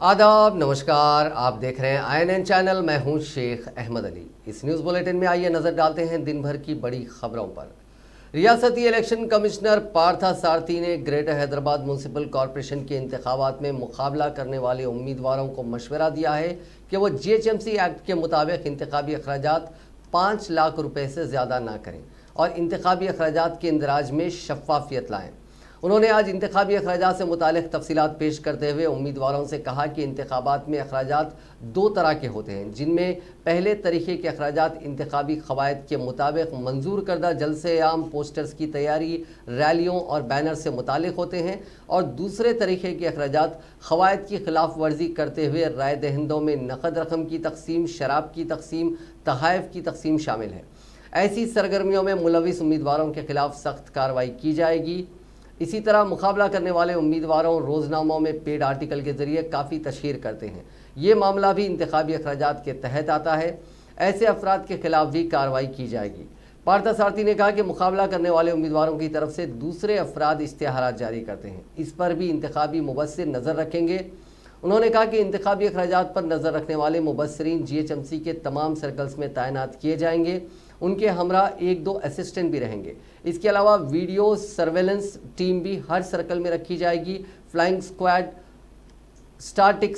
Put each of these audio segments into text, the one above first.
आदाब, नमस्कार। आप देख रहे हैं INN चैनल। मैं हूं शेख अहमद अली। इस न्यूज़ बुलेटिन में आइए नज़र डालते हैं दिन भर की बड़ी खबरों पर। रियासती इलेक्शन कमिश्नर पार्था सारथी ने ग्रेटर हैदराबाद म्यूनसिपल कॉरपोरेशन के इंतखाबात में मुकाबला करने वाले उम्मीदवारों को मशवरा दिया है कि वो GHMC एक्ट के मुताबिक इंतखाबी अखराजात 5 लाख रुपए से ज़्यादा ना करें और इंतखाबी अखराजात के इंदराज में शफाफियत लाएँ। उन्होंने आज इंतखाबी अखराजात से मुतालिक तफसीलात पेश करते हुए उम्मीदवारों से कहा कि इंतखाबात में अखराजात 2 तरह के होते हैं, जिनमें पहले तरीके के अखराजात इंतखाबी क़वायद के मुताबिक मंजूर करदा जलसे आम, पोस्टर्स की तैयारी, रैलियों और बैनर से मुतालिक होते हैं, और दूसरे तरीके के अखराजात क़वायद की खिलाफ वर्जी करते हुए राय दहिंदों में नकद रकम की तकसीम, शराब की तकसीम, तहाइफ की तकसीम शामिल है। ऐसी सरगर्मियों में मुलविस उम्मीदवारों के खिलाफ सख्त कार्रवाई की जाएगी। इसी तरह मुकाबला करने वाले उम्मीदवारों रोजनामों में पेड आर्टिकल के जरिए काफ़ी तशहीर करते हैं। ये मामला भी इंतखाबी अखराजात के तहत आता है। ऐसे अफराद के खिलाफ भी कार्रवाई की जाएगी। पार्था सारथी ने कहा कि मुकाबला करने वाले उम्मीदवारों की तरफ से दूसरे अफराद इश्तिहारात जारी करते हैं, इस पर भी इंतखाबी मुबस्सिर नज़र रखेंगे। उन्होंने कहा कि इंतखाबी अखराजात पर नज़र रखने वाले मुबस्सिरीन GHMC के तमाम सर्कल्स में तैनात किए जाएंगे। उनके हमरा 1-2 असिस्टेंट भी रहेंगे। इसके अलावा वीडियो सर्वेलेंस टीम भी हर सर्कल में रखी जाएगी। Flying squad, static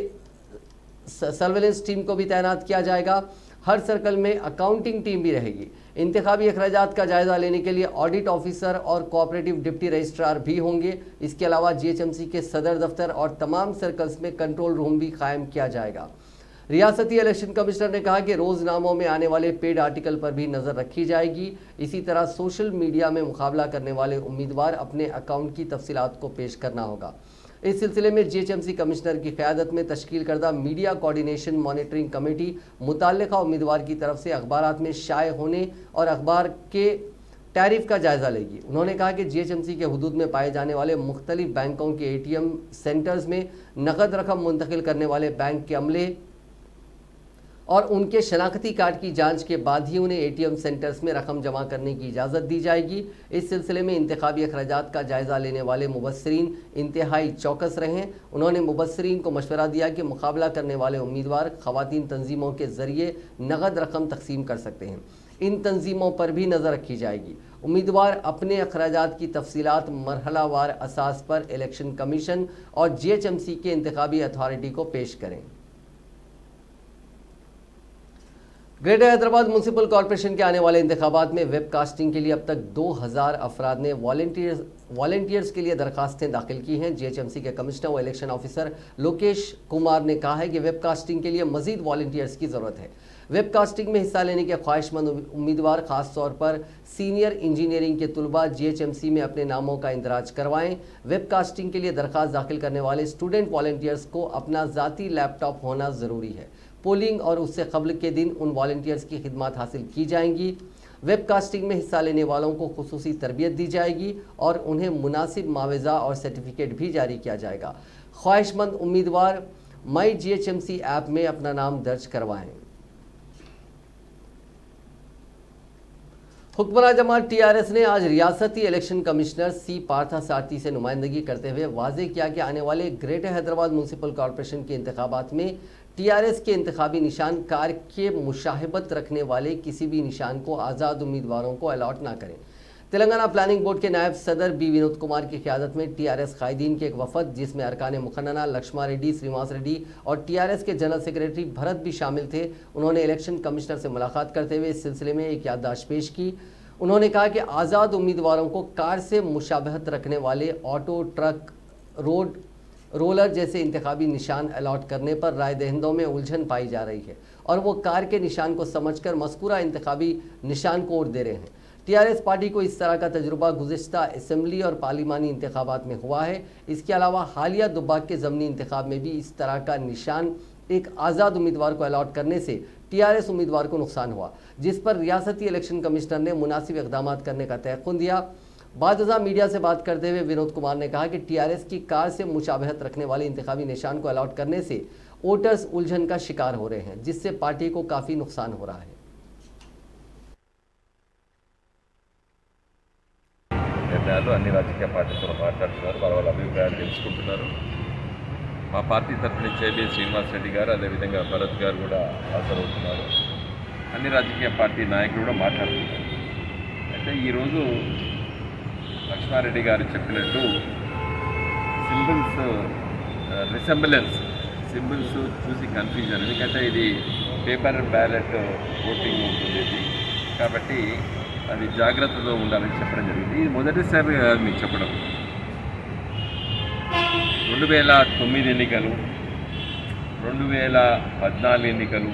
surveillance team को भी तैनात किया जाएगा। हर सर्कल में अकाउंटिंग टीम भी रहेगी। इंतखाबी अखराजात का जायज़ा लेने के लिए ऑडिट ऑफिसर और कोऑपरेटिव डिप्टी रजिस्ट्रार भी होंगे। इसके अलावा GHMC के सदर दफ्तर और तमाम सर्कल्स में कंट्रोल रूम भी कायम किया जाएगा। रियासती इलेक्शन कमिश्नर ने कहा कि रोजनामों में आने वाले पेड आर्टिकल पर भी नज़र रखी जाएगी। इसी तरह सोशल मीडिया में मुकाबला करने वाले उम्मीदवार अपने अकाउंट की तफसीलात को पेश करना होगा। इस सिलसिले में GHMC कमिश्नर की क़यादत में तश्कील करदा मीडिया कोऑर्डिनेशन मॉनिटरिंग कमेटी मुतल्लिका उम्मीदवार की तरफ से अखबारात में शाये होने और अखबार के टैरिफ का जायज़ा लेगी। उन्होंने कहा कि GHMC के हुदूद में पाए जाने वाले मुख्तलिफ बैंकों के ATM सेंटर्स में नकद रकम मुंतकिल करने वाले बैंक के अमले और उनके शनाख्ती कार्ड की जांच के बाद ही उन्हें ATM सेंटर्स में रकम जमा करने की इजाज़त दी जाएगी। इस सिलसिले में इंतखाबी अखराजात का जायज़ा लेने वाले मुबस्सिरीन इंतहाई चौकस रहें। उन्होंने मुबस्सिरीन को मशवरा दिया कि मुकाबला करने वाले उम्मीदवार ख़वातीन तंजीमों के ज़रिए नकद रकम तकसीम कर सकते हैं। इन तंजीमों पर भी नज़र रखी जाएगी। उम्मीदवार अपने अखराजात की तफसीलात मरहलावार असास पर इलेक्शन कमीशन और GHMC के इंतखाबी अथॉरिटी को पेश करें। ग्रेटर हैदराबाद म्यूनसिपल कॉरपोरेशन के आने वाले इंतखाबात में वेबकास्टिंग के लिए अब तक 2000 अफराद ने वॉलंटियर्स के लिए दरखास्तें दाखिल की हैं। GHMC के कमिश्नर व इलेक्शन ऑफिसर लोकेश कुमार ने कहा है कि वेबकास्टिंग के लिए मजीद वॉलंटियर्स की ज़रूरत है। वेबकास्टिंग में हिस्सा लेने के ख्वाहिशमंद उम्मीदवार खास तौर पर सीनियर इंजीनियरिंग के तुलबा GHMC में अपने नामों का इंदराज करवाएं। वेबकास्टिंग के लिए दरखास्त दाखिल करने वाले स्टूडेंट वॉलंटियर्स को अपना ज़ाती लैपटॉप होना ज़रूरी है। पोलिंग और उससे कबल के दिन उन वॉलंटियर्स की खिदमत हासिल की जाएंगी। वेबकास्टिंग में हिस्सा लेने वालों को खुसूसी तरबियत दी जाएगी और उन्हें मुनासिब मावजा और सर्टिफिकेट भी जारी किया जाएगा। ख्वाहिशमंद उम्मीदवार माई GHMC ऐप में अपना नाम दर्ज करवाएं। हुक्मरान जमात TRS ने आज रियासती इलेक्शन कमिश्नर C पार्था सारथी से नुमाइंदगी करते हुए वाज़ेह किया कि आने वाले ग्रेटर हैदराबाद म्यूनसिपल कॉरपोरेशन के इंतखाबात में TRS के इंतखाबी निशान कार के मुशाहिबत रखने वाले किसी भी निशान को आज़ाद उम्मीदवारों को अलॉट ना करें। तेलंगाना प्लानिंग बोर्ड के नायब सदर B विनोद कुमार की क़यादत में TRS कायदीन के एक वफद, जिसमें अरकान मुखन्ना लक्ष्मा रेड्डी, श्रीनिवास रेड्डी और TRS के जनरल सेक्रेटरी भरत भी शामिल थे। उन्होंने इलेक्शन कमिश्नर से मुलाकात करते हुए इस सिलसिले में एक याददाश्त पेश की। उन्होंने कहा कि आज़ाद उम्मीदवारों को कार से मुशाबहत रखने वाले ऑटो, ट्रक, रोलर जैसे इंतखाबी निशान अलॉट करने पर राय दहिंदों में उलझन पाई जा रही है और वो कार के निशान को समझकर मज़कूरा इंतखाबी निशान को वोट दे रहे हैं। TRS पार्टी को इस तरह का तजुर्बा गुज़िश्ता असम्बली और पार्लिमानी इंतखाबात में हुआ है। इसके अलावा हालिया दुब्बाक के ज़मनी इंतखाब में भी इस तरह का निशान एक आज़ाद उम्मीदवार को अलॉट करने से TRS उम्मीदवार को नुकसान हुआ, जिस पर रियासती इलेक्शन कमिश्नर ने मुनासिब इक़दाम करने का तयक़ुन दिया। बादशाह मीडिया से बात करते हुए विनोद कुमार ने कहा कि TRS की कार से मुशाबहत रखने वाले इंतखाबी निशान को अलॉट करने से वोटर्स उलझन का शिकार हो रहे हैं, जिससे पार्टी को काफ़ी नुकसान हो रहा है। అన్ని రాజకీయ పార్టీలతో మాట్లాడుతున్నారు, వాళ్ళ అభిప్రాయాలు తెలుసుకుంటున్నారు. మా పార్టీ తరఫు నుంచి ఏబీ శ్రీనివాస్ రెడ్డి గారు, అదేవిధంగా భరత్ గారు కూడా హాజరవుతున్నారు. అన్ని రాజకీయ పార్టీ నాయకులు కూడా మాట్లాడుతున్నారు. అయితే ఈరోజు లక్ష్మారెడ్డి గారు చెప్పినట్టు సింబల్స్ సింబల్స్ చూసి కన్ఫ్యూజన్, ఎందుకంటే ఇది పేపర్ బ్యాలెట్ ఓటింగ్ ఉంటుంది కాబట్టి అది జాగ్రత్తతో ఉండాలని చెప్పడం జరిగింది. ఇది మొదటిసారి మీకు చెప్పడం. 2009 ఎన్నికలు, 2014 ఎన్నికలు,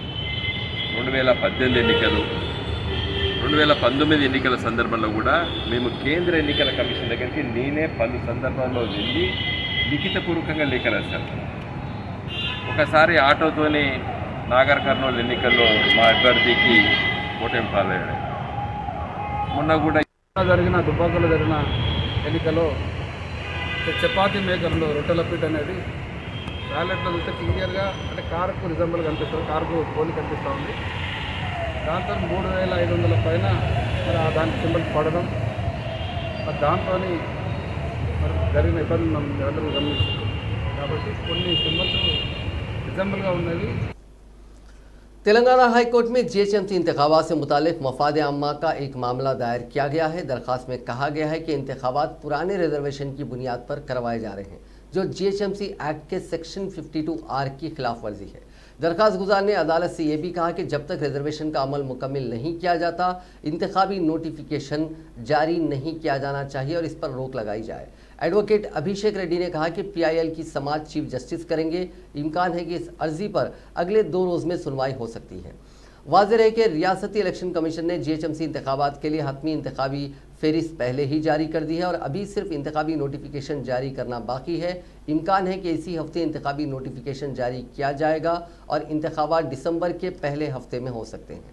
2018 ఎన్నికలు, 2019 ఎన్నికల సందర్భంలో కూడా మేము కేంద్ర ఎన్నికల కమిషన్ దగ్గరికి నేనే పలు సందర్భాల్లో వెళ్ళి లిఖితపూర్వకంగా లేఖ రాశాను. ఒకసారి ఆటోతోని నాగర్ కర్నూలు ఎన్నికల్లో మా అభ్యర్థికి ఓటమి పాలయ్యాడు. మొన్న కూడా జరిగిన దుబ్బాకలో జరిగిన ఎన్నికలో చపాతీ మేకర్లో రొట్టెల పీట అనేది బ్యాలెట్లో చూస్తే క్లియర్గా అంటే కారుకు రిజంబుల్ కనిపిస్తుంది, కారుకు పోలి కనిపిస్తూ ఉంది. దాంతో 3500 పైన మరి దానికి సింబల్ పడడం, మరి దాంతో మరి జరిగిన ఇబ్బంది మనం అందరూ గమనిస్తున్నాం. కాబట్టి కొన్ని సింబల్స్ రిజంబుల్గా ఉన్నది. तेलंगाना हाई कोर्ट में जीएचएमसी इंतखाबात से मुतालिक मफाद आम्मा का एक मामला दायर किया गया है। दरख्वास्त में कहा गया है कि इंतखाबात पुराने रिजर्वेशन की बुनियाद पर करवाए जा रहे हैं, जो जीएचएमसी एक्ट के सेक्शन 52R की खिलाफ वर्जी है। दरख्वास्त गुजार ने अदालत से यह भी कहा कि जब तक रिजर्वेशन का अमल मुकम्मल नहीं किया जाता, इंतखाबी नोटिफिकेशन जारी नहीं किया जाना चाहिए और इस पर रोक लगाई जाए। एडवोकेट अभिषेक रेड्डी ने कहा कि पीआईएल की समाज चीफ जस्टिस करेंगे। इम्कान है कि इस अर्जी पर अगले 2 रोज़ में सुनवाई हो सकती है। वाज़ेह है कि रियासती इलेक्शन कमीशन ने जीएचएमसी इंतखाबात के लिए हतमी इंतखाबी फहरिस्त पहले ही जारी कर दी है और अभी सिर्फ इंतखाबी नोटिफिकेशन जारी करना बाकी है। इम्कान है कि इसी हफ्ते इंतखाबी नोटिफिकेशन जारी किया जाएगा और इंतखाबात दिसंबर के पहले हफ्ते में हो सकते हैं।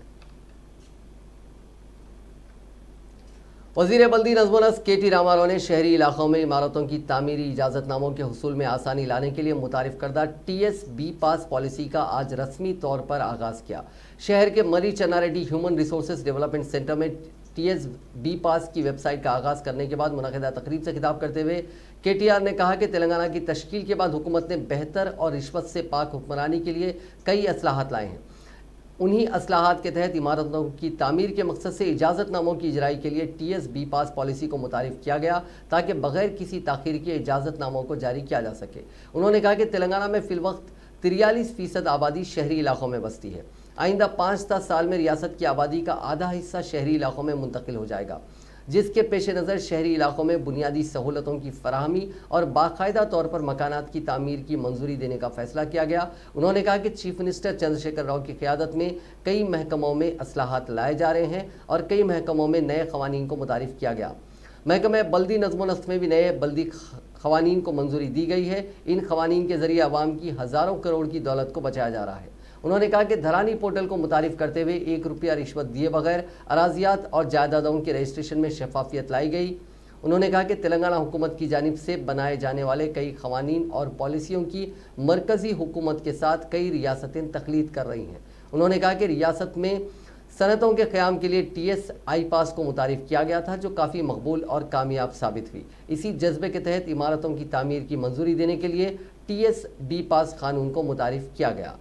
वज़ीर बल्दी नज़्म-ओ-नस्क के.टी. रामाराव ने शहरी इलाकों में इमारतों की तामीरी इजाज़तनामों के हुसूल में आसानी लाने के लिए मुतारिफ करदा TS बी पास पॉलिसी का आज रस्मी तौर पर आगाज़ किया। शहर के Marri Channareddy human resources development centre में TS बी पास की वेबसाइट का आगाज़ करने के बाद मुनक़िदा तकरीब से खिताब करते हुए KTR ने कहा कि तेलंगाना की तश्कील के बाद हुकूमत ने बेहतर और रिश्वत से पाक हुक्मरानी के लिए कई असलाहत लाए हैं। उन्हीं असलाहत के तहत इमारतों की तामीर के मकसद से इजाज़तनामों की इजराई के लिए TS बी पास पॉलिसी को मुतारिफ किया गया ताकि बगैर किसी ताख़ीर के इजाज़तनामों को जारी किया जा सके। उन्होंने कहा कि तेलंगाना में फ़िलवक्त 43% आबादी शहरी इलाकों में बसती है। आइंदा 5-10 साल में रियासत की आबादी का आधा हिस्सा शहरी इलाकों में मुंतकिल हो जाएगा, जिसके पेश नज़र शहरी इलाकों में बुनियादी सहूलतों की फराहमी और बाकायदा तौर पर मकानात की तामीर की मंजूरी देने का फैसला किया गया। उन्होंने कहा कि चीफ मिनिस्टर चंद्रशेखर राव की क़यादत में कई महकमों में असलाहत लाए जा रहे हैं और कई महकमों में नए क़वानीन को मुतारिफ़ किया गया। महकमे बल्दी नज़्म-ओ-नस्क में भी नए बल्दी क़वानीन को मंजूरी दी गई है। इन क़वानीन के ज़रिए अवाम की हज़ारों करोड़ की दौलत को बचाया जा रहा है। उन्होंने कहा कि धरानी पोर्टल को मुतारिफ करते हुए 1 रुपया रिश्वत दिए बगैर अराजियात और जायदादों के रजिस्ट्रेशन में शफाफियत लाई गई। उन्होंने कहा कि तेलंगाना हुकूमत की जानिब से बनाए जाने वाले कई क़वानीन और पॉलिसियों की मरकज़ी हुकूमत के साथ कई रियासतें तख्लीद कर रही हैं। उन्होंने कहा कि रियासत में सनतों के क़याम के लिए TS आई पास को मुतारिफ किया गया था, जो काफ़ी मकबूल और कामयाब साबित हुई। इसी जज्बे के तहत इमारतों की तामीर की मंजूरी देने के लिए TS बी पास कानून को मुतारिफ किया गया।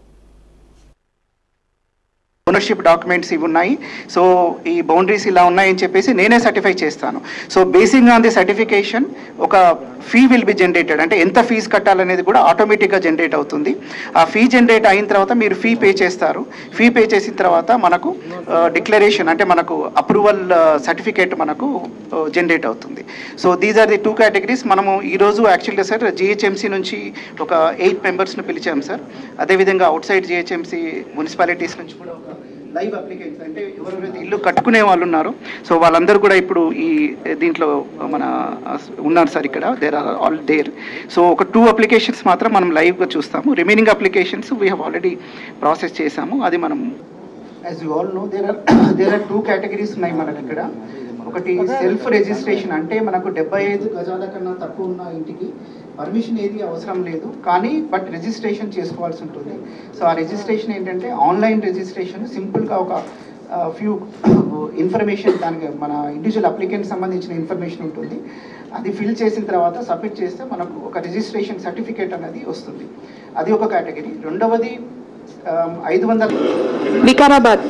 ఓనర్షిప్ డాక్యుమెంట్స్ ఇవి ఉన్నాయి. సో ఈ బౌండరీస్ ఇలా ఉన్నాయని చెప్పేసి నేనే సర్టిఫై చేస్తాను. So basing on the certification ఒక ఫీ విల్ బి జనరేటెడ్, అంటే ఎంత ఫీజు కట్టాలనేది కూడా ఆటోమేటిక్గా జనరేట్ అవుతుంది. ఆ ఫీ జనరేట్ అయిన తర్వాత మీరు ఫీ పే చేస్తారు. ఫీ పే చేసిన తర్వాత మనకు డిక్లరేషన్ అంటే మనకు అప్రూవల్ సర్టిఫికేట్ మనకు జనరేట్ అవుతుంది. So these are the 2 categories. మనము ఈరోజు యాక్చువల్గా సార్ GHMC నుంచి ఒక 8 మెంబర్స్ను పిలిచాం సార్. అదేవిధంగా అవుట్ సైడ్ GHMC మున్సిపాలిటీస్ నుంచి కూడా ఒక లైవ్ అప్లికెంట్స్ అంటే ఎవరైతే ఇల్లు కట్టుకునే వాళ్ళు ఉన్నారో సో వాళ్ళందరూ కూడా ఇప్పుడు ఈ దీంట్లో మన ఉన్నారు సార్. ఇక్కడ there are all there. So ఒక 2 అప్లికేషన్స్ మాత్రం మనం లైవ్గా చూస్తాము. Remaining applications we have already process చేసాము. అది మనం as you all know there are 2 categories ఉన్నాయి మనకి ఇక్కడ. ఒకటి సెల్ఫ్ రిజిస్ట్రేషన్, అంటే మనకు 75 గజాల కన్నా తక్కువ ఉన్న ఇంటికి పర్మిషన్ ఏది అవసరం లేదు, కానీ బట్ రిజిస్ట్రేషన్ చేసుకోవాల్సి ఉంటుంది. సో ఆ రిజిస్ట్రేషన్ ఏంటంటే ఆన్లైన్ రిజిస్ట్రేషన్, సింపుల్గా ఒక ఫ్యూ ఇన్ఫర్మేషన్ దానికి మన ఇండివిజువల్ అప్లికెంట్ సంబంధించిన ఇన్ఫర్మేషన్ ఉంటుంది. అది ఫిల్ చేసిన తర్వాత సబ్మిట్ చేస్తే మనకు ఒక రిజిస్ట్రేషన్ సర్టిఫికేట్ అనేది వస్తుంది. అది ఒక కేటగిరీ. రెండవది 500 వికారాబాద్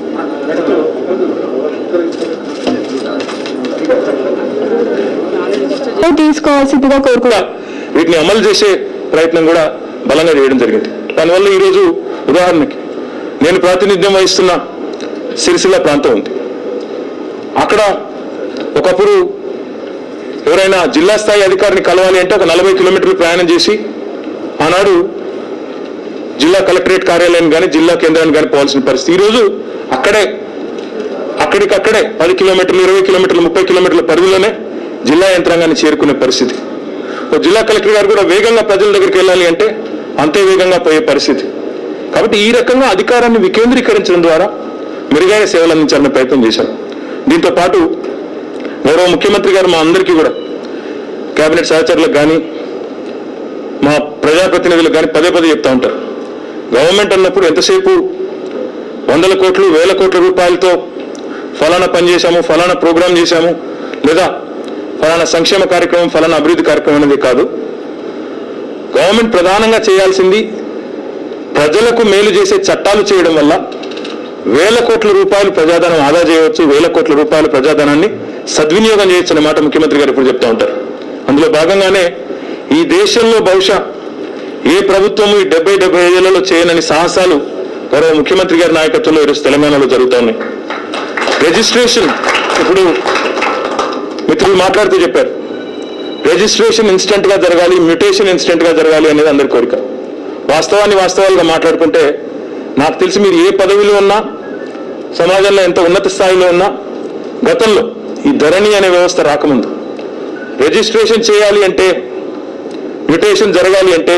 తీసుకోవాల్సిందిగా కోరుకున్నా. వీటిని అమలు చేసే ప్రయత్నం కూడా బలంగా చేయడం జరిగింది. దానివల్ల ఈరోజు ఉదాహరణకి నేను ప్రాతినిధ్యం వహిస్తున్న సిరిసిల్ల ప్రాంతం ఉంది. అక్కడ ఒకప్పుడు ఎవరైనా జిల్లా స్థాయి అధికారిని కలవాలి అంటే ఒక 40 కిలోమీటర్లు ప్రయాణం చేసి ఆనాడు జిల్లా కలెక్టరేట్ కార్యాలయం కానీ జిల్లా కేంద్రాన్ని కానీ పోవాల్సిన పరిస్థితి. ఈరోజు అక్కడికక్కడే 10 కిలోమీటర్లు, 20 కిలోమీటర్లు, 30 కిలోమీటర్ల పరిధిలోనే జిల్లా యంత్రాంగాన్ని చేరుకునే పరిస్థితి. జిల్లా కలెక్టర్ గారు కూడా వేగంగా ప్రజల దగ్గరికి వెళ్ళాలి అంటే అంతే వేగంగా పోయే పరిస్థితి. కాబట్టి ఈ రకంగా అధికారాన్ని వికేంద్రీకరించడం ద్వారా మెరుగైన సేవలు అందించాలనే ప్రయత్నం చేశారు. దీంతో పాటు గౌరవ ముఖ్యమంత్రి గారు మా అందరికీ కూడా కేబినెట్ సహచరులకు కానీ మా ప్రజాప్రతినిధులకు కానీ పదే చెప్తా ఉంటారు. గవర్నమెంట్ అన్నప్పుడు ఎంతసేపు 100 కోట్లు 1000 కోట్ల రూపాయలతో ఫలానా పని చేశాము, ఫలానా ప్రోగ్రాం చేశాము, లేదా ఫలానా సంక్షేమ కార్యక్రమం, ఫలానా అభివృద్ధి కార్యక్రమం అనేది కాదు. గవర్నమెంట్ ప్రధానంగా చేయాల్సింది ప్రజలకు మేలు చేసే చట్టాలు చేయడం వల్ల 1000 కోట్ల రూపాయలు ప్రజాధనం ఆదా చేయవచ్చు, 1000 కోట్ల రూపాయల ప్రజాధనాన్ని సద్వినియోగం చేయొచ్చు అనే మాట ముఖ్యమంత్రి గారు ఇప్పుడు చెప్తా ఉంటారు. అందులో భాగంగానే ఈ దేశంలో బహుశా ఏ ప్రభుత్వము ఈ 70-75 ఏళ్లలో చేయనని సాహసాలు గౌరవ ముఖ్యమంత్రి గారి నాయకత్వంలో ఈరోజు తెలంగాణలో జరుగుతూ ఉన్నాయి. రిజిస్ట్రేషన్, ఇప్పుడు మిత్రులు మాట్లాడుతూ చెప్పారు, రిజిస్ట్రేషన్ ఇన్స్టెంట్ గా జరగాలి, మ్యూటేషన్ ఇన్స్టెంట్ గా జరగాలి అనేది అందరి కోరిక. వాస్తవాలుగా మాట్లాడుకుంటే నాకు తెలిసి మీరు ఏ పదవిలో ఉన్నా, సమాజంలో ఎంత ఉన్నత స్థాయిలో ఉన్నా, గతంలో ఈ ధరణి అనే వ్యవస్థ రాకముందు రిజిస్ట్రేషన్ చేయాలి అంటే, మ్యూటేషన్ జరగాలి అంటే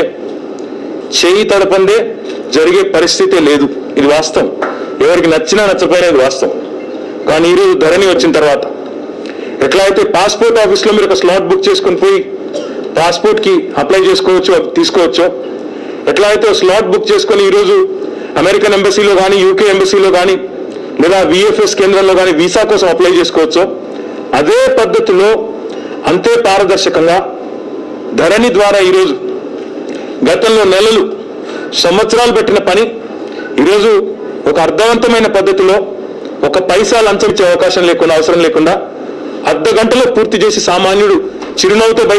చేయి తడపందే జరిగే పరిస్థితే లేదు. ఇది వాస్తవం. ఎవరికి నచ్చినా నచ్చపోయినా ఇది వాస్తవం. కానీ ఈరోజు ధరణి వచ్చిన తర్వాత ఎట్లా అయితే పాస్పోర్ట్ ఆఫీస్లో మీరు ఒక స్లాట్ బుక్ చేసుకుని పోయి పాస్పోర్ట్కి అప్లై చేసుకోవచ్చు, తీసుకోవచ్చో, ఎట్లా అయితే స్లాట్ బుక్ చేసుకొని ఈరోజు అమెరికన్ ఎంబసీలో కానీ, యూకే ఎంబసీలో కానీ, లేదా విఎఫ్ఎస్ కేంద్రంలో కానీ వీసా కోసం అప్లై చేసుకోవచ్చో, అదే పద్ధతిలో అంతే పారదర్శకంగా ధరణి ద్వారా ఈరోజు గతంలో నెలలు, సంవత్సరాలు పెట్టిన పని ఈరోజు ఒక అర్థవంతమైన పద్ధతిలో ఒక పైసా లంచం ఇచ్చే అవకాశం లేకుండా, అవసరం లేకుండా అర్ధ గంటలో పూర్తి చేసి సామాన్యుడు చిరునవ్వుతో బయట.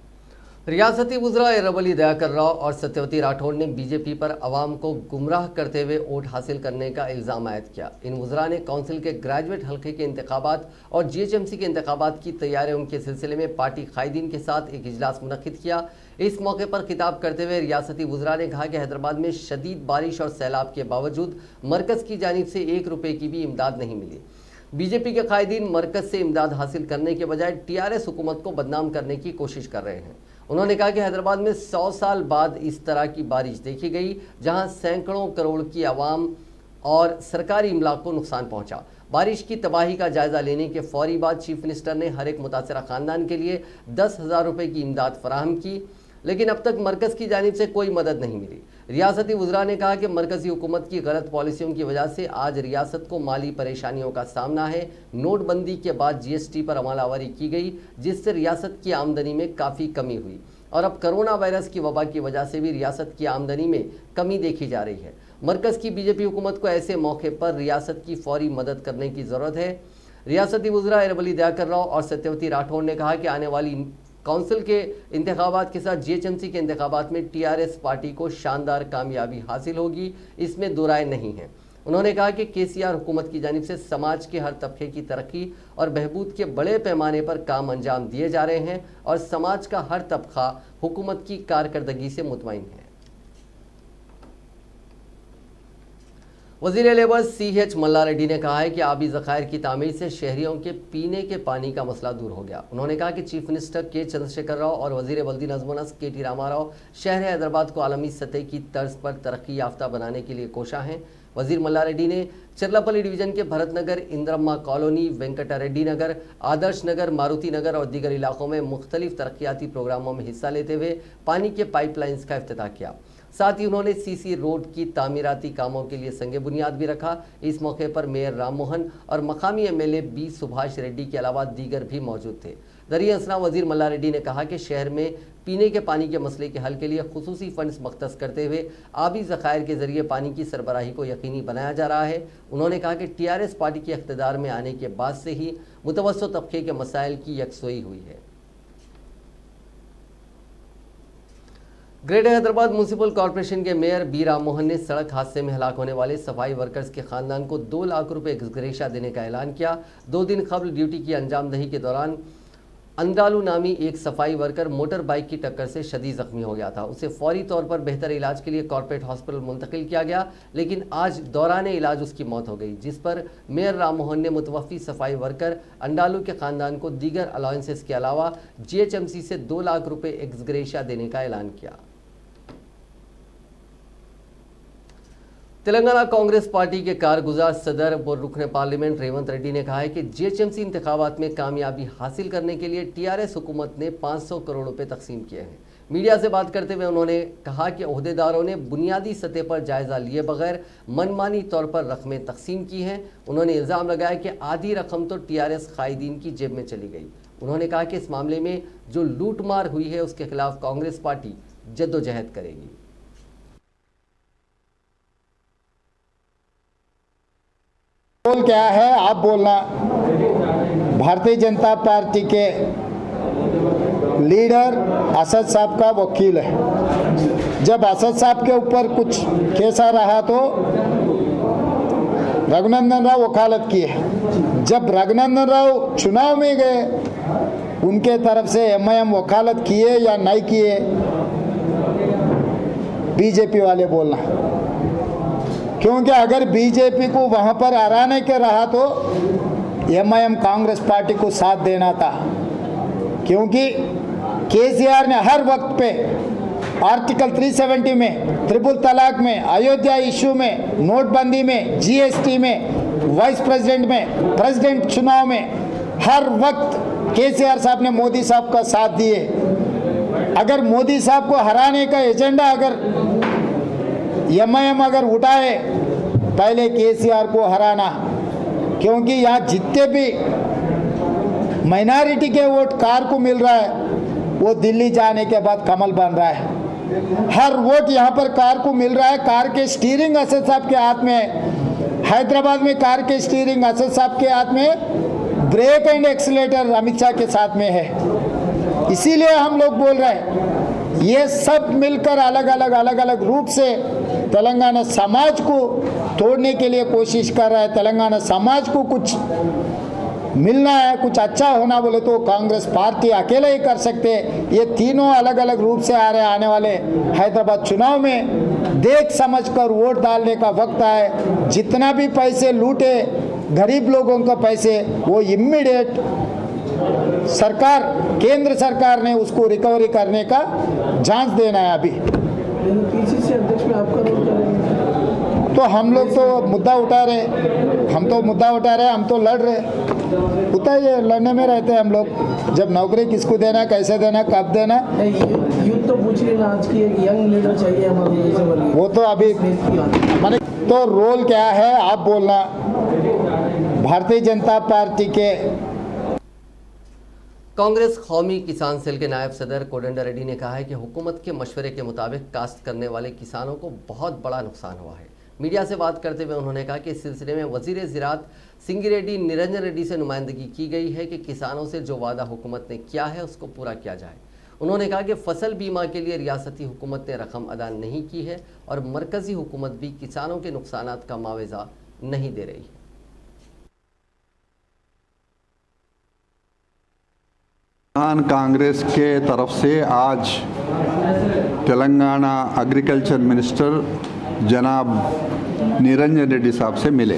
रियासती वुज़रा एरवली दयाकर राव और सत्यवती राठौड़ ने बीजेपी पर अवाम को गुमराह करते हुए वोट हासिल करने का इल्ज़ाम आयद किया। इन वुज़रा ने काउंसिल के ग्रेजुएट हल्के के इंतखाबात और जीएचएमसी के इंतखाबात की तैयारियों के सिलसिले में पार्टी कायदीन के साथ एक इजलास मुनक्किद किया। इस मौके पर खिताब करते हुए रियासती वुज़रा ने कहा कि हैदराबाद में शदीद बारिश और सैलाब के बावजूद मरकज़ की जानिब से 1 रुपये की भी इमदाद नहीं मिली। बीजेपी के कायदीन मरकज़ से इमदाद हासिल करने के बजाय टीआरएस हुकूमत को बदनाम करने की कोशिश कर रहे हैं। उन्होंने कहा कि हैदराबाद में 100 साल बाद इस तरह की बारिश देखी गई, जहां सैकड़ों करोड़ की आवाम और सरकारी इमलाक को नुकसान पहुंचा। बारिश की तबाही का जायजा लेने के फौरी बाद चीफ मिनिस्टर ने हर एक मुतासरा खानदान के लिए 10,000 रुपये की इमदाद फराहम की, लेकिन अब तक मरकज़ की जानिब से कोई मदद नहीं मिली। रियासती वुज़रा ने कहा कि मरकज़ी हुकूमत की गलत पॉलिसियों की वजह से आज रियासत को माली परेशानियों का सामना है। नोटबंदी के बाद जीएसटी पर अमलावरी की गई, जिससे रियासत की आमदनी में काफ़ी कमी हुई और अब कोरोना वायरस की वबा की वजह से भी रियासत की आमदनी में कमी देखी जा रही है। मरकज़ की बीजेपी हुकूमत को ऐसे मौके पर रियासत की फौरी मदद करने की ज़रूरत है। रियासती वुज़रा एरवली दयाकर राव और सत्यवती राठौड़ ने कहा कि आने वाली काउंसिल के इंतखाबात के साथ जीएचएमसी के इंतखाबात में टीआरएस पार्टी को शानदार कामयाबी हासिल होगी, इसमें दो राय नहीं है। उन्होंने कहा कि केसीआर हुकूमत की जानिब से समाज के हर तबके की तरक्की और बहबूद के बड़े पैमाने पर काम अंजाम दिए जा रहे हैं और समाज का हर तबका हुकूमत की कारकर्दगी से मुतमईन है। वज़ीर लेबर CH मल्ला रेड्डी ने कहा है कि आबी ज़खायर की तामीर से शहरियों के पीने के पानी का मसला दूर हो गया। उन्होंने कहा कि चीफ मिनिस्टर के चंद्रशेखर राव और वज़ीर वल्दी नज़्म-ओ-नस्क KT रामाराव शहर हैदराबाद को आलमी सतह की तर्ज पर तरक्की याफ्ता बनाने के लिए कोशा हैं। वज़ीर मल्ला रेड्डी ने चरलापल्ली डिवीज़न के भरत नगर, इंद्रम्मा कॉलोनी, वेंकटा रेड्डी नगर, आदर्श नगर, मारुति नगर और दीगर इलाकों में मुख्तलिफ तरक्याती प्रोग्रामों में हिस्सा लेते हुए पानी के पाइपलाइंस का इफ्तिताह किया। साथ ही उन्होंने सीसी रोड की तामीराती कामों के लिए संगे बुनियाद भी रखा। इस मौके पर मेयर राम मोहन और मकामी एमएलए बी सुभाष रेड्डी के अलावा दीगर भी मौजूद थे। दरिया असना वजीर मल्ला रेड्डी ने कहा कि शहर में पीने के पानी के मसले के हल के लिए खुसूसी फंड्स मख्तस करते हुए आबी ज़खायर के जरिए पानी की सरबराही को यकीनी बनाया जा रहा है। उन्होंने कहा कि टीआरएस पार्टी के इख्तिदार में आने के बाद से ही मुतवस्सित तबके के मसाइल की यकसोई हुई है। ग्रेटर हैदराबाद म्यूनसिपल कॉरपोरेशन के मेयर बी राम मोहन ने सड़क हादसे में हलाक होने वाले सफाई वर्कर्स के खानदान को 2 लाख रुपए ग्रेशा देने का ऐलान किया। 2 दिन कबल ड्यूटी की अंजामदही के दौरान अंदालू नामी एक सफाई वर्कर मोटर बाइक की टक्कर से शदीद जख्मी हो गया था। उसे फौरी तौर पर बेहतर इलाज के लिए कॉर्पोरेट हॉस्पिटल मुंतकिल किया गया, लेकिन आज दौरान इलाज उसकी मौत हो गई, जिस पर मेयर राम मोहन ने मुतवफ़ी सफाई वर्कर अंडालू के ख़ानदान को दीगर अलाउंसेस के अलावा GHMC से 2 लाख रुपये एक्स ग्रेशिया देने का ऐलान किया। तेलंगाना कांग्रेस पार्टी के कारगुजार सदर व रुकन पार्लियामेंट रेवंत रेड्डी ने कहा है कि GHMC इंतखाबात में कामयाबी हासिल करने के लिए टीआरएस हुकूमत ने 500 करोड़ रुपए तकसीम किए हैं। मीडिया से बात करते हुए उन्होंने कहा कि ओहदेदारों ने बुनियादी सतह पर जायजा लिए बगैर मनमानी तौर पर रकमें तकसीम की हैं। उन्होंने इल्ज़ाम लगाया कि आधी रकम तो टीआरएस कायदीन की जेब में चली गई। उन्होंने कहा कि इस मामले में जो लूटमार हुई है उसके खिलाफ कांग्रेस पार्टी जद्दोजहद करेगी। रोल क्या है आप बोलना। भारतीय जनता पार्टी के लीडर असद साहब का वकील है। जब असद साहब के ऊपर कुछ केसा रहा तो रघुनंदन राव वकालत किए। जब रघुनंदन राव चुनाव में गए उनके तरफ से MIM वकालत किए या नहीं किए, बीजेपी वाले बोलना। क्योंकि अगर बीजेपी को वहां पर हराने के रहा तो MIM कांग्रेस पार्टी को साथ देना था, क्योंकि केसीआर ने हर वक्त पे आर्टिकल 370 में, ट्रिपल तलाक में, अयोध्या इश्यू में, नोटबंदी में, GST में, वाइस प्रेसिडेंट में, प्रेसिडेंट चुनाव में, हर वक्त केसीआर साहब ने मोदी साहब का साथ दिए। अगर मोदी साहब को हराने का एजेंडा अगर MIM अगर उठाए, पहले केसीआर को हराना, क्योंकि यहाँ जितने भी माइनॉरिटी के वोट कार को मिल रहा है वो दिल्ली जाने के बाद कमल बन रहा है। हर वोट यहाँ पर कार को मिल रहा है। कार के स्टीयरिंग असद साहब के हाथ में है। हैदराबाद में कार के स्टीयरिंग असद साहब के हाथ में, brake and accelerator Amit Shah के साथ में है। इसीलिए हम लोग बोल रहे हैं ये सब मिलकर अलग अलग रूप से तेलंगाना समाज को तोड़ने के लिए कोशिश कर रहा है। तेलंगाना समाज को कुछ मिलना है, कुछ अच्छा होना बोले तो कांग्रेस पार्टी अकेले ही कर सकते। ये तीनों अलग अलग रूप से आ रहे। आने वाले हैदराबाद चुनाव में देख समझकर वोट डालने का वक्त है। जितना भी पैसे लूटे गरीब लोगों का पैसे, वो इमीडिएट सरकार, केंद्र सरकार ने उसको रिकवरी करने का जांच देना है। अभी PCC अध्यक्ष में आपका रोल क्या रहेगा? तो हम लोग तो मुद्दा उठा रहे, हम तो लड़ रहे। बताइए, लड़ने में रहते हैं हम लोग। जब नौकरी किसको देना, कैसे देना, कब देना, यूथ तो पूछ रहे हैं आज की एक यंग लीडर चाहिए हमारे, वो तो अभी मैंने तो रोल क्या है आप बोलना। भारतीय जनता पार्टी के कांग्रेस कौमी किसान सेल के नायब सदर कोदंडा रेड्डी ने कहा है कि हुकूमत के मशवरे के मुताबिक काश्त करने वाले किसानों को बहुत बड़ा नुकसान हुआ है। मीडिया से बात करते हुए उन्होंने कहा कि इस सिलसिले में वजीर ज़राअत सिंगी निरंजन रेड्डी से नुमाइंदगी की गई है कि किसानों से जो वादा हुकूमत ने किया है उसको पूरा किया जाए। उन्होंने कहा कि फसल बीमा के लिए रियासती हुकूमत ने रकम अदा नहीं की है और मरकज़ी हुकूमत भी किसानों के नुकसानात का मुआवजा नहीं दे रही है। किसान कांग्रेस के तरफ से आज तेलंगाना एग्रीकल्चर मिनिस्टर जनाब निरंजन रेड्डी साहब से मिले।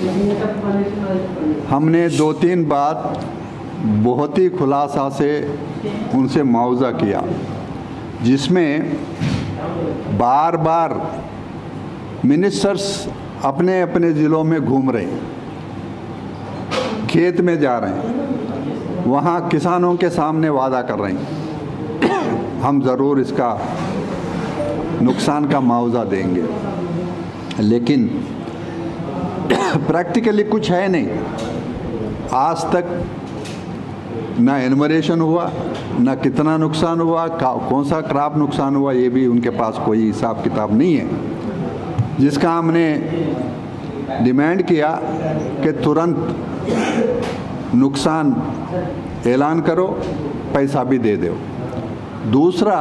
हमने 2-3 बात बहुत ही खुलासा से उनसे मुआवजा किया, जिसमें बार बार मिनिस्टर्स अपने अपने ज़िलों में घूम रहे, खेत में जा रहे हैं, वहाँ किसानों के सामने वादा कर रहे हैं हम ज़रूर इसका नुकसान का मुआवजा देंगे, लेकिन प्रैक्टिकली कुछ है नहीं। आज तक ना एनुमरेशन हुआ, ना कितना नुकसान हुआ, कौन सा क्रॉप नुकसान हुआ, ये भी उनके पास कोई हिसाब किताब नहीं है। जिसका हमने डिमांड किया कि तुरंत नुकसान ऐलान करो, पैसा भी दे दो। दूसरा,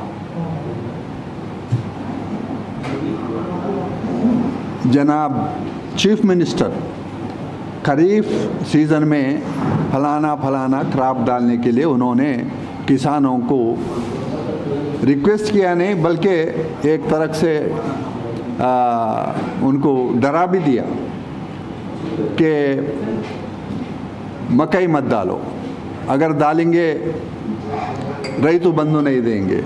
जनाब चीफ मिनिस्टर खरीफ सीज़न में फलाना क्रॉप डालने के लिए उन्होंने किसानों को रिक्वेस्ट किया नहीं, बल्कि एक तरह से उनको डरा भी दिया कि मकई मत डालो, अगर डालेंगे रईतु बंधु नहीं देंगे,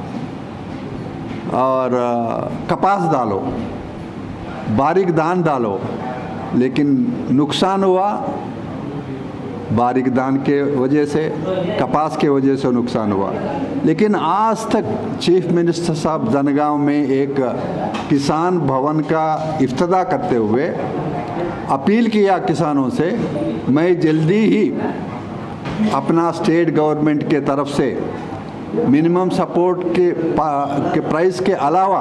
और कपास डालो, बारीक धान डालो। लेकिन नुकसान हुआ बारीक धान के वजह से, कपास के वजह से नुकसान हुआ। लेकिन आज तक चीफ मिनिस्टर साहब जनगांव में एक किसान भवन का इफ्तिताह करते हुए अपील किया किसानों से, मैं जल्दी ही अपना स्टेट गवर्नमेंट के तरफ से मिनिमम सपोर्ट के प्राइस के अलावा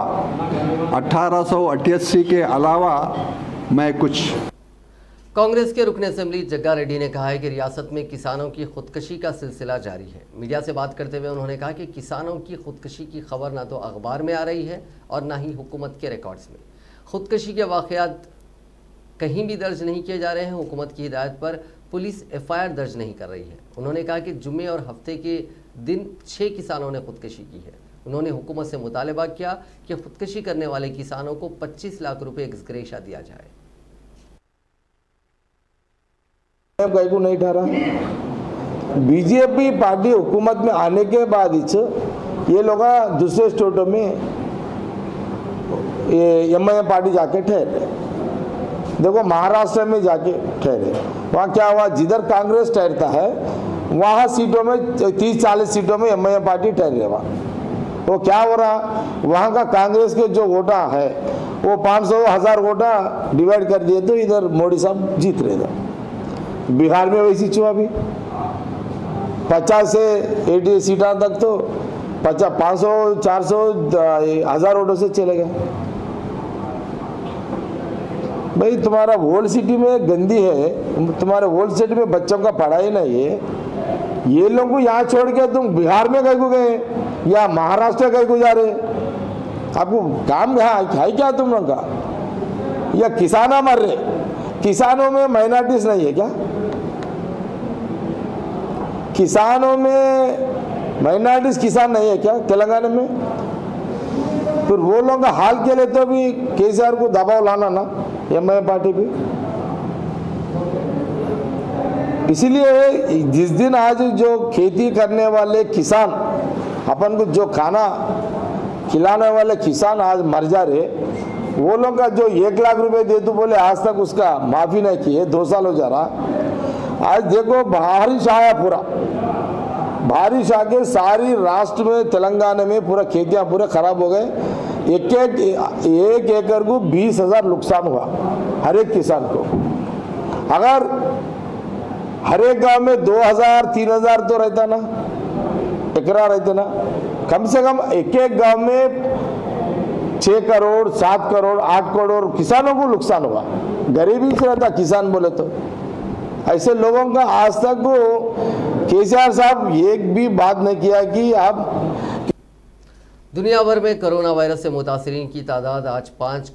1888 के अलावा मैं कुछ। कांग्रेस के रुकन असेंबली जग्गा रेड्डी ने कहा है कि रियासत में किसानों की खुदकशी का सिलसिला जारी है। मीडिया से बात करते हुए उन्होंने कहा कि किसानों की खुदकशी की खबर ना तो अखबार में आ रही है और ना ही हुकूमत के रिकॉर्ड्स में। खुदकशी के वाक़यात कहीं भी दर्ज नहीं किए जा रहे हैं। हुकूमत की हिदायत पर पुलिस FIR दर्ज नहीं कर रही है। उन्होंने कहा कि जुम्मे और हफ्ते के दिन 6 किसानों ने खुदकशी की है। उन्होंने हुकूमत से मुतालबा किया कि खुदकशी करने वाले किसानों को 25 लाख रुपए एक्सग्रेशिया दिया जाए। कहीं को नहीं ठहरा। बीजेपी पार्टी हुकूमत में आने के बाद ये लोग दूसरे स्टेटों में MIM पार्टी जाके ठहरे। देखो महाराष्ट्र में जाके ठहरे, वहाँ क्या हुआ, जिधर कांग्रेस ठहरता है वहाँ सीटों में 30-40 सीटों में MIM पार्टी ठहरे। वहाँ तो क्या हो रहा, वहाँ का कांग्रेस के जो वोटा है वो 500-1000 वोटा डिवाइड कर दिए तो इधर मोदी साहब जीत रहे थे। बिहार में वैसी चुआ भी 50 से 80 सीटा तक तो 500-400-1000 वोटों से चले गए। भाई तुम्हारा वोल सिटी में गंदी है, तुम्हारे वोल सिटी में बच्चों का पढ़ाई नहीं है, ये लोग को यहाँ छोड़ के तुम बिहार में कहीं को गए या महाराष्ट्र कहीं को जा रहे, आपको काम है क्या तुम लोग का? या किसान मर रहे, किसानों में माइनॉरिटीज नहीं है क्या? किसानों में माइनॉरिटीज किसान नहीं है क्या तेलंगाना में? फिर वो लोगों का हाल के लिए तो भी केसीआर को दबाव लाना ना MIM पार्टी पे। इसीलिए जिस दिन आज जो खेती करने वाले किसान, अपन को जो खाना खिलाने वाले किसान आज मर जा रहे, वो लोग का जो 1 लाख रुपए दे दो बोले आज तक उसका माफी नहीं किए, 2 साल हो जा रहा। आज देखो बारिश आया, पूरा बारिश आके सारी राष्ट्र में तेलंगाना में पूरा खेतियां पूरे खराब हो गए। एक एकड़ को 20,000 नुकसान हुआ हर एक किसान को। अगर हर एक गांव में 2,000-3,000 तो रहता ना, एकड़ा रहते ना, कम से कम एक गांव में 6 करोड़ 7 करोड़ 8 करोड़ किसानों को नुकसान हुआ। गरीबी से रहता किसान बोले तो। ऐसे लोगों का आज तक केसीआर साहब एक भी बात नहीं किया कि आप। दुनिया भर में कोरोना वायरस से मुतासरीन की तादाद आज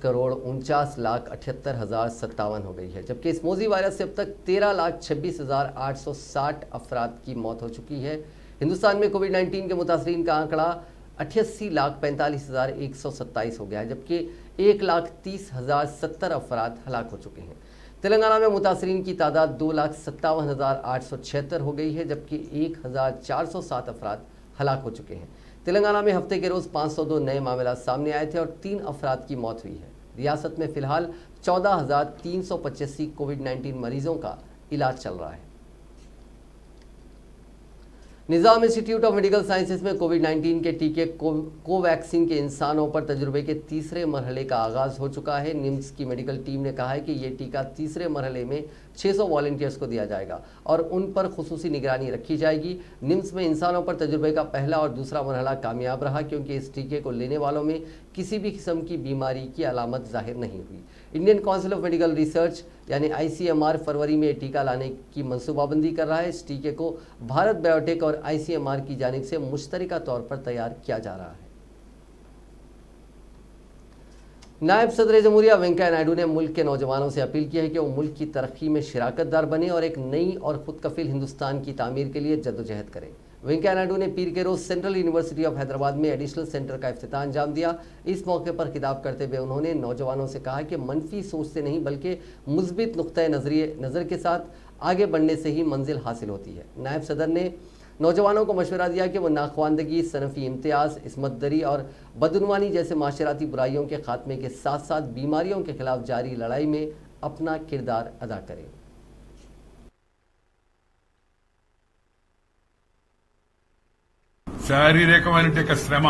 5,49,78,057 हो गई है, जबकि इस मौजी वायरस से अब तक 13,26,860 अफराद की मौत हो चुकी है। हिंदुस्तान में कोविड-19 के मुतासरीन का आंकड़ा 88,45,127 हो गया है, जबकि 1,30,070 अफराद हलाक हो चुके हैं। तेलंगाना में मुतासरीन की तादाद 2,57,876 हो गई है, जबकि 1,407 अफराद हलाक हो चुके हैं। तेलंगाना में हफ्ते के रोज़ 502 नए मामला सामने आए थे और 3 अफराद की मौत हुई है। रियासत में फिलहाल 14,385 कोविड-19 मरीजों का इलाज चल रहा है। Nizam institute of medical sciences में कोविड-19 के टीके कोवैक्सीन के इंसानों पर तजुर्बे के तीसरे मरहले का आगाज़ हो चुका है। निम्स की मेडिकल टीम ने कहा है कि ये टीका तीसरे मरहले में 600 वॉलंटियर्स को दिया जाएगा और उन पर खुसूसी निगरानी रखी जाएगी। निम्स में इंसानों पर तजुर्बे का पहला और दूसरा मरहला कामयाब रहा क्योंकि इस टीके को लेने वालों में किसी भी किस्म की बीमारी की अलामत जाहिर नहीं हुई। Indian council of medical research यानी ICMR फरवरी में टीका लाने की मनसूबाबंदी कर रहा है। इस टीके को भारत बायोटेक और ICMR की जानिब से मुश्तरका तौर पर तैयार किया जा रहा है। नायब सदर जमहूरिया वेंकैया नायडू ने मुल्क के नौजवानों से अपील की है कि वो मुल्क की तरक्की में शिराकतदार बने और एक नई और खुदकफिल हिंदुस्तान की तामीर के लिए जद्दोजहद करें। वेंकैया नायडू ने पीर के रोज सेंट्रल यूनिवर्सिटी ऑफ हैदराबाद में एडिशनल सेंटर का इफ्तिताह अंजाम दिया। इस मौके पर खिताब करते हुए उन्होंने नौजवानों से कहा कि मनफी सोच से नहीं बल्कि मुस्बित नुक्ता नज़र के साथ आगे बढ़ने से ही मंजिल हासिल होती है। नायब सदर ने नौजवानों को मशवरा दिया कि वो नाख्वानदगी, सनफ़ी इम्तियाज़, इस्मतदरी और बदउनवानी जैसे माशराती बुराइयों के खात्मे के साथ साथ बीमारियों के खिलाफ जारी लड़ाई में अपना किरदार अदा करें। శారీరకమైనటువంటి శ్రమ,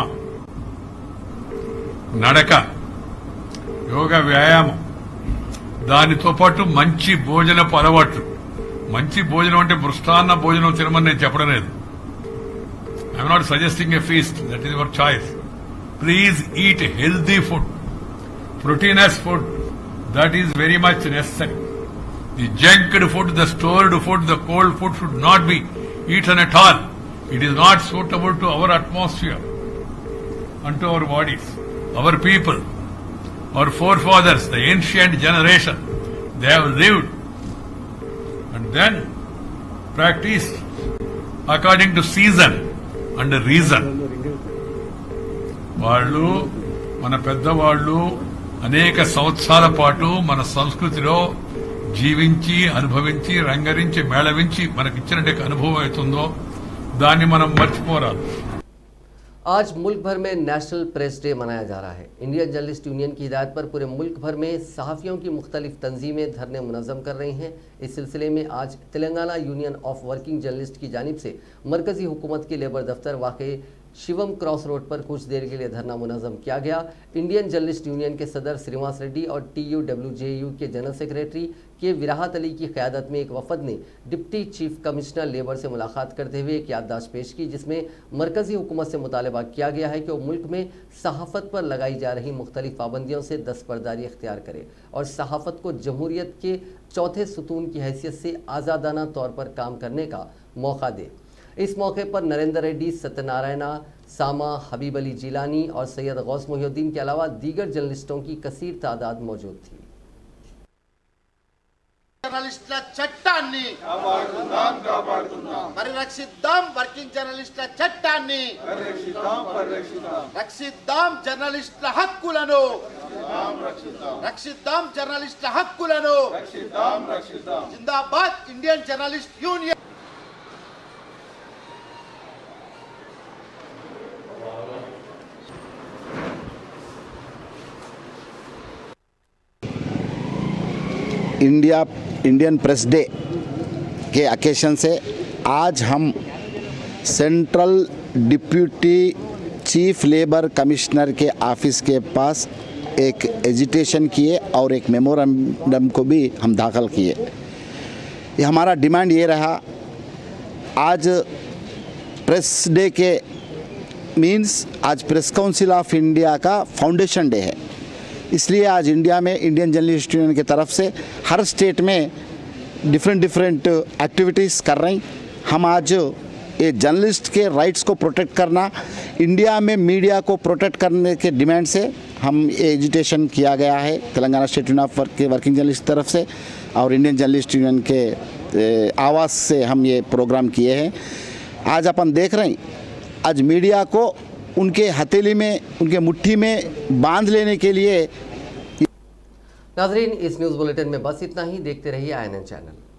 నడక, యోగ వ్యాయామం, దానితో పాటు మంచి భోజనపు అలవాట్లు. మంచి భోజనం అంటే మృష్టాన్న భోజనం తినమని నేను చెప్పడం లేదు. I'm not suggesting a feast, that is your choice. Please eat healthy food, proteinous food, that is very much necessary. The junked food, the stored food, the cold food should not be eaten at all. It is not suitable to our atmosphere and to our bodies. Our people, our forefathers, the ancient generation, they have lived and then practiced according to season and reason. వాళ్ళు మన పెద్దవాళ్ళు అనేక సంవత్సరాల పాటు మన సంస్కృతిలో జీవించి అనుభవించి రంగరించి మేళవించి మనకిచ్చినట్టు అనుభవం అవుతుందో दानी मनम मर्चिपोरादु। आज मुल्क भर में नेशनल प्रेस डे मनाया जा रहा है। इंडियन जर्नलिस्ट यूनियन की हिदायत पर पूरे मुल्क भर में सहाफ़ियों की मुख्तलिफ तंजीमें धरने मुनज़्ज़म कर रही हैं। इस सिलसिले में आज Telangana union of working journalist की जानिब से मरकज़ी हुकूमत की लेबर दफ्तर वाक़े शिवम क्रॉस रोड पर कुछ देर के लिए धरना मुनज़्ज़म किया गया। इंडियन जर्नलिस्ट यूनियन के सदर श्रीनिवास रेड्डी और TUWJU के जनरल सेक्रेटरी के विराहत अली की क़यादत में एक वफ़द ने डिप्टी चीफ कमिश्नर लेबर से मुलाकात करते हुए एक याददाश्त पेश की, जिसमें मरकज़ी हुकूमत से मुतालबा किया गया है कि वो मुल्क में सहाफ़त पर लगाई जा रही मुख्तलिफ पाबंदियों से दस्तबरदारी इख्तियार करे और सहाफ़त को जमहूरियत के चौथे सुतून की हैसियत से आज़ादाना तौर पर काम करने का मौका दे। इस मौके पर नरेंद्र रेड्डी, सत्यनारायणा, सामा, हबीब अली जिलानी और सैयद गौस मोहिउद्दीन के अलावा दीगर जर्नलिस्टों की कसीर तादाद मौजूद थी। జర్నలిస్టుల చట్టాన్ని పరిరక్షిద్దాం, వర్కింగ్ జర్నలిస్టుల చట్టాన్ని రక్షిద్దాం, జర్నలిస్టుల హక్కులను రక్షిద్దాం, జర్నలిస్టుల హక్కులను జిందాబాద్ Indian journalist union. Indian press day के अकेशन से आज हम central deputy chief labour commissioner के ऑफिस के पास एक एजिटेशन किए और एक मेमोरेंडम को भी हम दाखिल किए। ये हमारा डिमांड ये रहा, आज प्रेस डे के मीन्स आज प्रेस काउंसिल ऑफ इंडिया का फाउंडेशन डे है, इसलिए आज इंडिया में इंडियन जर्नलिस्ट यूनियन की तरफ से हर स्टेट में डिफरेंट एक्टिविटीज़ कर रही। हम आज ये जर्नलिस्ट के राइट्स को प्रोटेक्ट करना, इंडिया में मीडिया को प्रोटेक्ट करने के डिमांड से हम ये एजिटेशन किया गया है Telangana state union of working journalist की तरफ से और इंडियन जर्नलिस्ट यूनियन के आवाज़ से हम ये प्रोग्राम किए हैं। आज अपन देख रहे हैं, आज मीडिया को उनके हथेली में, उनके मुट्ठी में बांध लेने के लिए। नाज़रीन, इस न्यूज़ बुलेटिन में बस इतना ही। देखते रहिए INN चैनल।